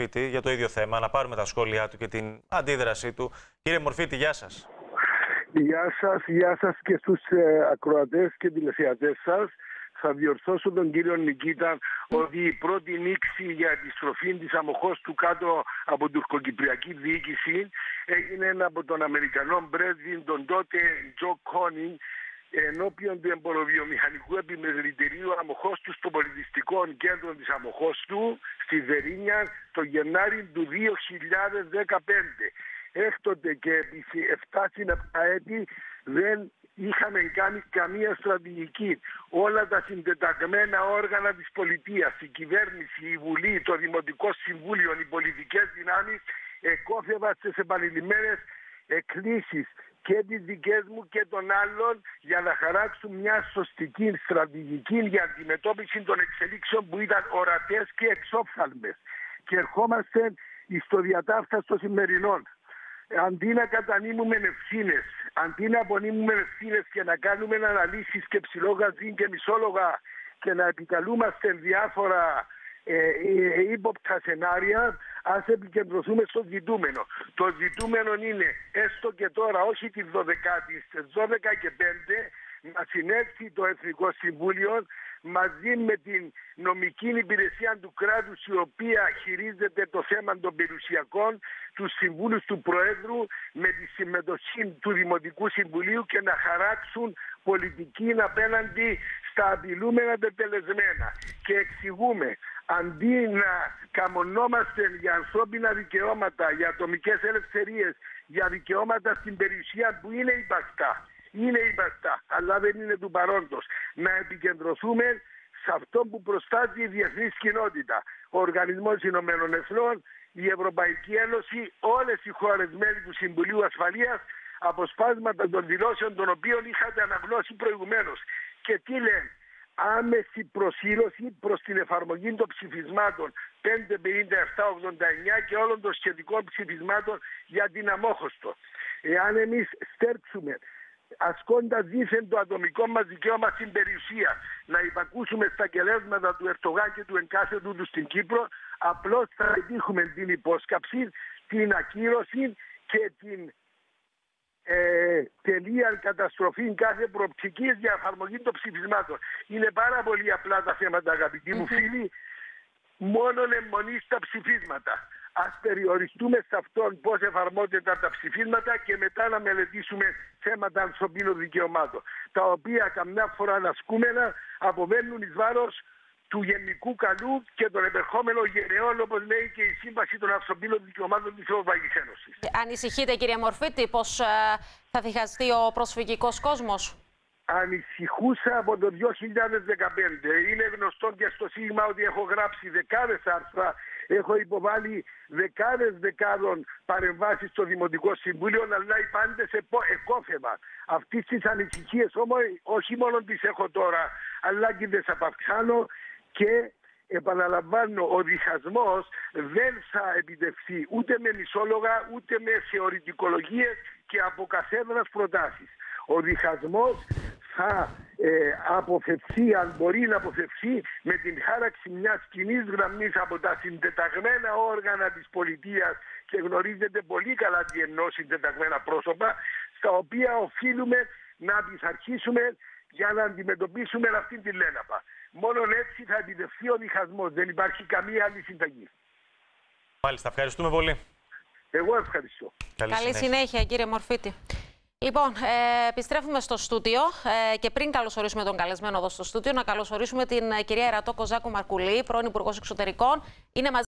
Μορφίτη για το ίδιο θέμα, να πάρουμε τα σχόλιά του και την αντίδρασή του. Κύριε Μορφίτη, γεια σας. Γεια σας και στους ακροατές και τηλεθεατές σας. Θα διορθώσω τον κύριο Νικήτα ότι η πρώτη νήξη για επιστροφή της Αμοχώστου κάτω από τουρκοκυπριακή διοίκηση έγινε από τον Αμερικανό πρέσβη, τον τότε Τζο Κόνινγκ, ενώπιον του εμποροβιομηχανικού επιμελητηρίου Αμοχώστου στο πολιτιστικό κέντρο της Αμοχώστου στη Βερίνια το Γενάρη του 2015. Έκτοτε και επί 7 συνεπτά έτη δεν είχαμε κάνει καμία στρατηγική. Όλα τα συντεταγμένα όργανα της πολιτείας, η κυβέρνηση, η Βουλή, το Δημοτικό Συμβούλιο, οι πολιτικές δυνάμεις εκόφευαν στις επανειλημμένες εκκλήσεις και τις δικές μου και των άλλων για να χαράξουν μια σωστική στρατηγική για αντιμετώπιση των εξελίξεων που ήταν ορατές και εξόφθαλμες. Και ερχόμαστε στο διατάφταστο σημερινών. Αντί να κατανείμουμε ευθύνες, αντί να απονείμουμε ευθύνες και να κάνουμε αναλύσεις και ψηλόγαζι και μισόλογα και να επικαλούμαστε διάφορα ύποπτα σενάρια, ας επικεντρωθούμε στο ζητούμενο. Το ζητούμενο είναι, έστω και τώρα, όχι τη 12η, στις 12 και 5, να συνέλθει το Εθνικό Συμβούλιο μαζί με την νομική υπηρεσία του κράτους, η οποία χειρίζεται το θέμα των περιουσιακών, τους συμβούλους του Προέδρου, με τη συμμετοχή του Δημοτικού Συμβουλίου και να χαράξουν πολιτική απέναντι στα απειλούμενα τετελεσμένα. Και εξηγούμε, αντί να καμονόμαστε για ανθρώπινα δικαιώματα, για ατομικές ελευθερίες, για δικαιώματα στην περιουσία που είναι υπαρκτά, αλλά δεν είναι του παρόντος, να επικεντρωθούμε σε αυτό που προστάτει η διεθνής κοινότητα. Ο Οργανισμός Ηνωμένων Εθνών, η Ευρωπαϊκή Ένωση, όλες οι χώρες μέλη του Συμβουλίου Ασφαλείας, αποσπάσματα των δηλώσεων των οποίων είχατε αναγνώσει προηγουμένως. Και τι λένε? Άμεση προσήλωση προς την εφαρμογή των ψηφισμάτων 557-89 και όλων των σχετικών ψηφισμάτων για την Αμόχωστο. Εάν εμείς στέρξουμε, ασκώντας δήθεν το ατομικό μας δικαίωμα στην περιουσία, να υπακούσουμε στα κελέσματα του Ερτογάν και του εγκάθετου του στην Κύπρο, απλώς θα πετύχουμε την υπόσκαψη, την ακύρωση και την τελεία καταστροφή κάθε προοπτικής για εφαρμογή των ψηφισμάτων. Είναι πάρα πολύ απλά τα θέματα, αγαπητοί μου φίλοι, μόνον αιμονή στα ψηφίσματα. Ας περιοριστούμε σε αυτόν πώς εφαρμόζονται τα ψηφίσματα και μετά να μελετήσουμε θέματα ανθρωπίνων δικαιωμάτων, τα οποία καμιά φορά ασκούμενα αποβαίνουν εις βάρος του γενικού καλού και των επερχόμενων γενεών, όπως λέει και η Σύμβαση των Ανθρωπίνων Δικαιωμάτων της Ευρωπαϊκής Ένωσης. Ανησυχείτε, κύριε Μορφίτη, πως θα διχαστεί ο προσφυγικός κόσμος? Ανησυχούσα από το 2015. Είναι γνωστό και στο Σίγμα ότι έχω γράψει δεκάδες άρθρα, έχω υποβάλει δεκάδων παρεμβάσεις στο Δημοτικό Συμβούλιο, αλλά οι πάντες εκόφευαν. Αυτές τις ανησυχίες όμως όχι μόνο τις έχω τώρα, αλλά και τις απαυξάνω και επαναλαμβάνω, ο διχασμός δεν θα επιτευχθεί ούτε με μισόλογα, ούτε με θεωρητικολογίες και αποκαθέδρας προτάσεις. Ο διχασμός θα αποφευθεί, αν μπορεί να αποφευθεί, με την χάραξη μιας κοινής γραμμής από τα συντεταγμένα όργανα της πολιτείας, και γνωρίζετε πολύ καλά τι εννοώ συντεταγμένα πρόσωπα, στα οποία οφείλουμε να πειθαρχήσουμε για να αντιμετωπίσουμε αυτή τη λέναπα. Μόνο έτσι θα επιτευχθεί ο διχασμός. Δεν υπάρχει καμία άλλη συνταγή. Μάλιστα, ευχαριστούμε πολύ. Εγώ ευχαριστώ. Καλή συνέχεια, κύριε Μορφίτη. Λοιπόν, επιστρέφουμε στο στούντιο και πριν καλωσορίσουμε τον καλεσμένο εδώ στο στούντιο, να καλωσορίσουμε την κυρία Ερατό Κοζάκου Μαρκουλή, πρώην Υπουργός Εξωτερικών. Είναι μαζί